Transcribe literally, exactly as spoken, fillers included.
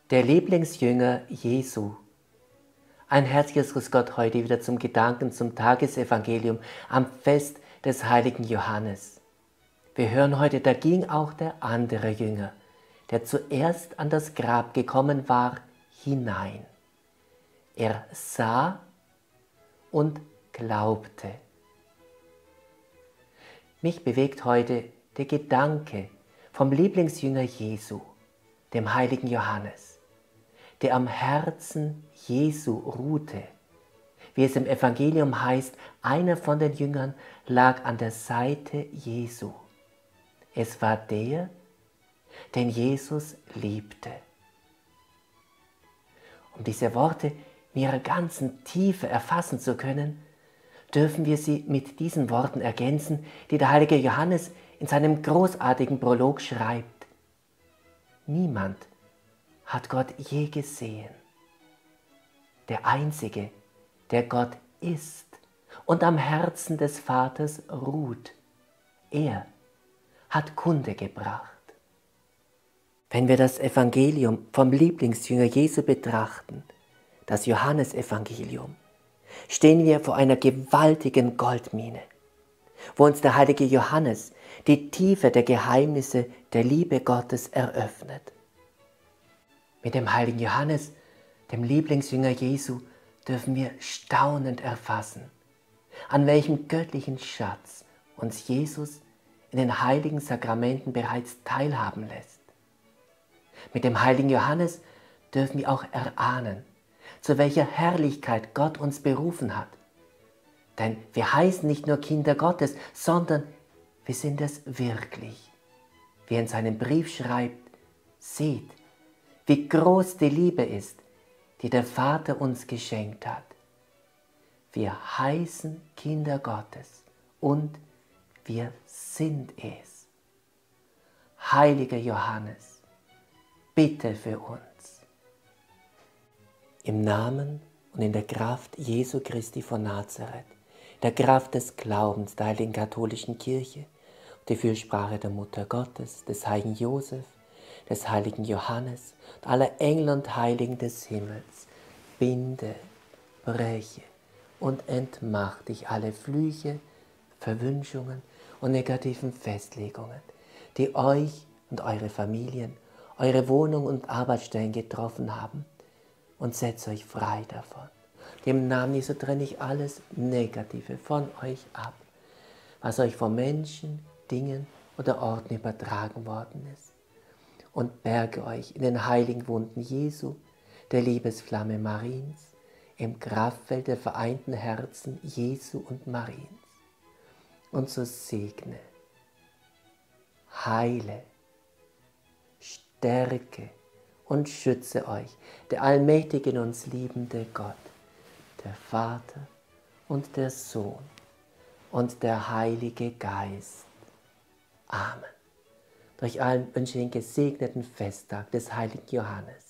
Der Lieblingsjünger Jesu. Ein herzliches Grüß Gott heute wieder zum Gedanken zum Tagesevangelium am Fest des heiligen Johannes. Wir hören heute, da ging auch der andere Jünger, der zuerst an das Grab gekommen war, hinein. Er sah und glaubte. Mich bewegt heute der Gedanke vom Lieblingsjünger Jesu, dem heiligen Johannes, der am Herzen Jesu ruhte. Wie es im Evangelium heißt, einer von den Jüngern lag an der Seite Jesu. Es war der, den Jesus liebte. Um diese Worte in ihrer ganzen Tiefe erfassen zu können, dürfen wir sie mit diesen Worten ergänzen, die der heilige Johannes in seinem großartigen Prolog schreibt. Niemand hat Gott je gesehen. Der Einzige, der Gott ist und am Herzen des Vaters ruht, er hat Kunde gebracht. Wenn wir das Evangelium vom Lieblingsjünger Jesu betrachten, das Johannesevangelium, stehen wir vor einer gewaltigen Goldmine, wo uns der heilige Johannes die Tiefe der Geheimnisse der Liebe Gottes eröffnet. Mit dem heiligen Johannes, dem Lieblingsjünger Jesu, dürfen wir staunend erfassen, an welchem göttlichen Schatz uns Jesus in den heiligen Sakramenten bereits teilhaben lässt. Mit dem heiligen Johannes dürfen wir auch erahnen, zu welcher Herrlichkeit Gott uns berufen hat. Denn wir heißen nicht nur Kinder Gottes, sondern wir sind es wirklich. Wie er in seinem Brief schreibt, seht, wie groß die Liebe ist, die der Vater uns geschenkt hat. Wir heißen Kinder Gottes und wir sind es. Heiliger Johannes, bitte für uns. Im Namen und in der Kraft Jesu Christi von Nazareth, der Kraft des Glaubens der heiligen katholischen Kirche, die Fürsprache der Mutter Gottes, des heiligen Josef, des heiligen Johannes und aller Engel und Heiligen des Himmels, binde, breche und entmacht dich alle Flüche, Verwünschungen und negativen Festlegungen, die euch und eure Familien, eure Wohnung und Arbeitsstellen getroffen haben, und setzt euch frei davon. Im Namen Jesu trenne ich alles Negative von euch ab, was euch von Menschen, Dingen oder Orten übertragen worden ist, und berge euch in den heiligen Wunden Jesu, der Liebesflamme Mariens, im Kraftfeld der vereinten Herzen Jesu und Mariens. Und so segne, heile, stärke und schütze euch der allmächtige und uns liebende Gott, der Vater und der Sohn und der Heilige Geist. Amen. Durch allen wünsche ich den gesegneten Festtag des heiligen Johannes.